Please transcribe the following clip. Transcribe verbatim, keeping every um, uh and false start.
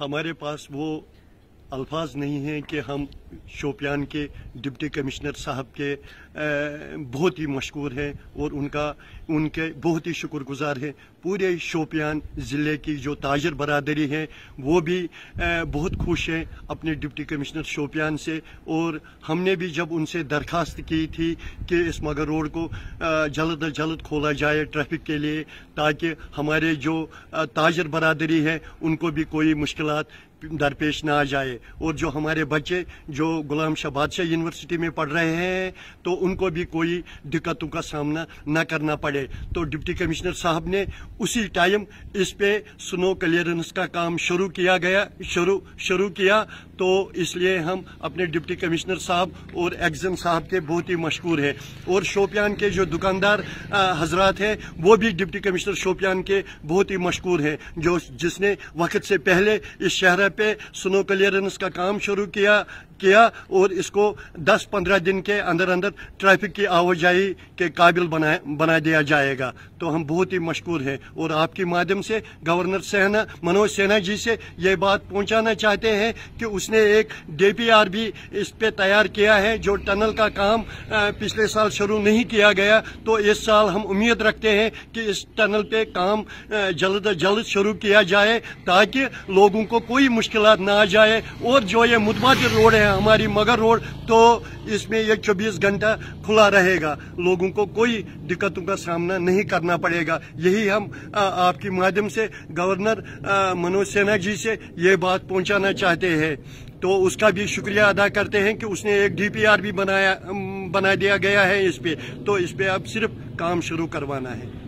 हमारे पास वो अल्फाज नहीं हैं कि हम शोपियान के डिप्टी कमिश्नर साहब के बहुत ही मशहूर हैं और उनका उनके बहुत ही शुक्रगुजार हैं। पूरे शोपियान ज़िले की जो ताजर बरादरी है वो भी बहुत खुश हैं अपने डिप्टी कमिश्नर शोपियान से। और हमने भी जब उनसे दरख्वास्त की थी कि इस मगर रोड को जल्द अज जल्द खोला जाए ट्रैफिक के लिए, ताकि हमारे जो ताजर बरादरी है उनको भी कोई मुश्किलात दरपेश ना आ जाए, और जो हमारे बच्चे जो गुलाम शाह बादशाह यूनिवर्सिटी में पढ़ रहे हैं तो उनको भी कोई दिक्कतों का सामना न करना पड़े। तो डिप्टी कमिश्नर साहब ने उसी टाइम इस पे स्नो क्लियरेंस का काम शुरू किया गया शुरू शुरू किया। तो इसलिए हम अपने डिप्टी कमिश्नर साहब और एक्जन साहब के बहुत ही मशहूर हैं। और शोपियान के जो दुकानदार हजरात हैं वो भी डिप्टी कमिश्नर शोपियान के बहुत ही मशहूर हैं, जो जिसने वक्त से पहले इस शहर पे स्नो क्लियरेंस का काम शुरू किया किया और इसको दस पंद्रह दिन के अंदर अंदर ट्रैफिक की आवाजाही के काबिल बना बना दिया जाएगा। तो हम बहुत ही मशहूर हैं और आपके माध्यम से गवर्नर सेना मनोज सिन्हा जी से ये बात पहुंचाना चाहते हैं कि उसने एक डी पी आर भी इस पे तैयार किया है। जो टनल का काम पिछले साल शुरू नहीं किया गया, तो इस साल हम उम्मीद रखते हैं कि इस टनल पे काम जल्द अज जल्द शुरू किया जाए ताकि लोगों को कोई मुश्किलात ना आ जाए। और जो ये मुतबादिल रोड है हमारी मगर रोड, तो इसमें ये चौबीस घंटा खुला रहेगा, लोगों को कोई दिक्कतों का सामना नहीं करना पड़ेगा। यही हम आ, आपके माध्यम से गवर्नर मनोज सिन्हा जी से ये बात पहुंचाना चाहते हैं। तो उसका भी शुक्रिया अदा करते हैं कि उसने एक डी पी आर भी बनाया बना दिया गया है इस पे। तो इस पे अब सिर्फ काम शुरू करवाना है।